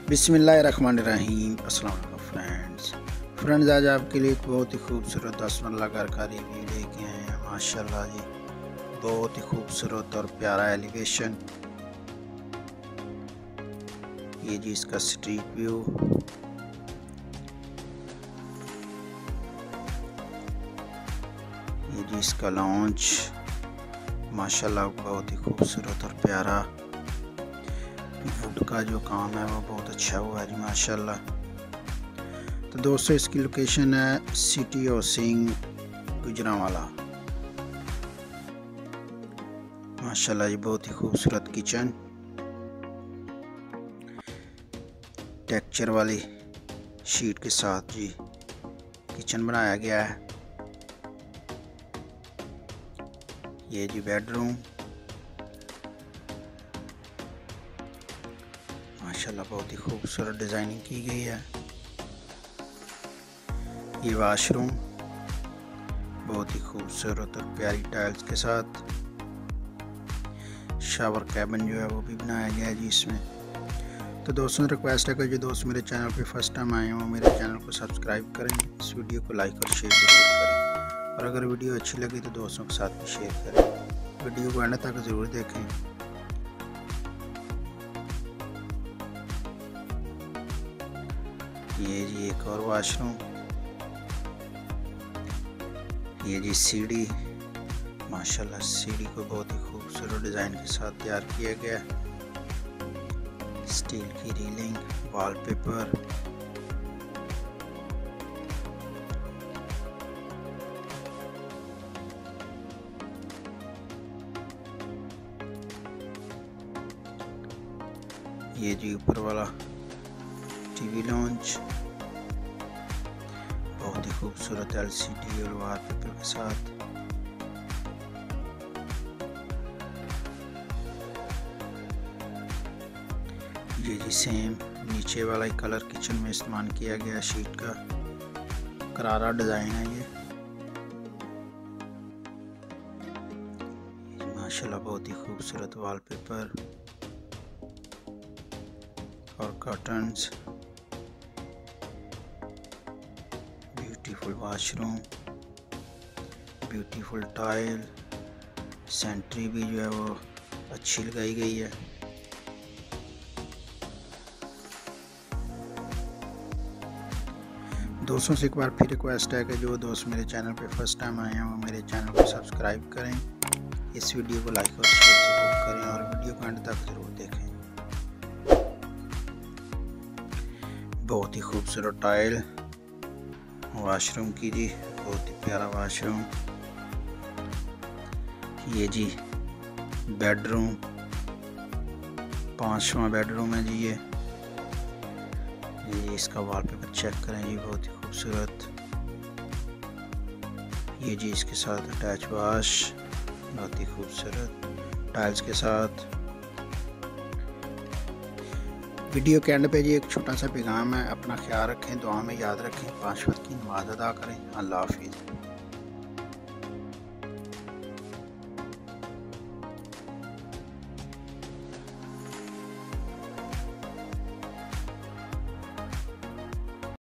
बिस्मिल्लाहिर्रहमानिर्रहीम। अस्सलाम वालेकुम फ्रेंड्स, आज आपके लिए एक बहुत ही खूबसूरत 10 मरला घर का रिव्यू लेके आए हैं। माशाल्लाह जी, बहुत ही खूबसूरत और प्यारा एलिवेशन। ये जी इसका स्ट्रीट व्यू, ये जी इसका लॉन्च। माशाल्लाह बहुत ही खूबसूरत और प्यारा। वुड का जो काम है वो बहुत अच्छा हुआ है जी माशाल्लाह। तो दोस्तों, इसकी लोकेशन है सिटी हाउसिंग गुजरांवाला। माशाल्लाह जी, बहुत ही खूबसूरत किचन, टेक्सचर वाली शीट के साथ जी किचन बनाया गया है। ये जी बेडरूम, माशाल्लाह बहुत ही खूबसूरत डिज़ाइनिंग की गई है। ये वाशरूम बहुत ही खूबसूरत और प्यारी टाइल्स के साथ। शावर कैबिन जो है वो भी बनाया गया है जी इसमें। तो दोस्तों, रिक्वेस्ट है कि जो दोस्त मेरे चैनल पे फर्स्ट टाइम आए हों मेरे चैनल को सब्सक्राइब करें, इस वीडियो को लाइक और शेयर जरूर करें, और अगर वीडियो अच्छी लगी तो दोस्तों के साथ भी शेयर करें। वीडियो को एंड तक ज़रूर देखें। ये जी एक और वाशरूम, ये जी सीढ़ी। माशाल्लाह सीढ़ी को बहुत ही खूबसूरत डिज़ाइन के साथ तैयार किया गया। स्टील की रीलिंग, वॉलपेपर, ये जी ऊपर वाला टीवी लॉन्च, बहुत ही खूबसूरत एलसीडी और वॉलपेपर के साथ। ये जी सेम नीचे वाला ही कलर किचन में इस्तेमाल किया गया। शीट का करारा डिज़ाइन है ये माशाल्लाह, बहुत ही खूबसूरत वॉलपेपर और curtains. Beautiful washroom, beautiful tile, sanitary भी जो है वो अच्छी लगाई गई है। दोस्तों से एक बार फिर रिक्वेस्ट है कि जो दोस्त मेरे चैनल पे फर्स्ट टाइम आए हैं वो मेरे चैनल को सब्सक्राइब करें, इस वीडियो को लाइक और शेयर जरूर करें, और वीडियो को एंड तक ज़रूर देखें। बहुत ही खूबसूरत टाइल वॉशरूम की जी, बहुत ही प्यारा वॉशरूम। ये जी बेडरूम, 5वां बेडरूम है जी। ये इसका वॉलपेपर चेक करें जी, बहुत ही खूबसूरत। ये जी इसके साथ अटैच वॉश, बहुत ही खूबसूरत टाइल्स के साथ। वीडियो के एंड पे जी एक छोटा सा पैगाम है, अपना ख्याल रखें, दुआ में याद रखें, 5 वक्त की नमाज अदा करें। अल्लाह हाफिज़।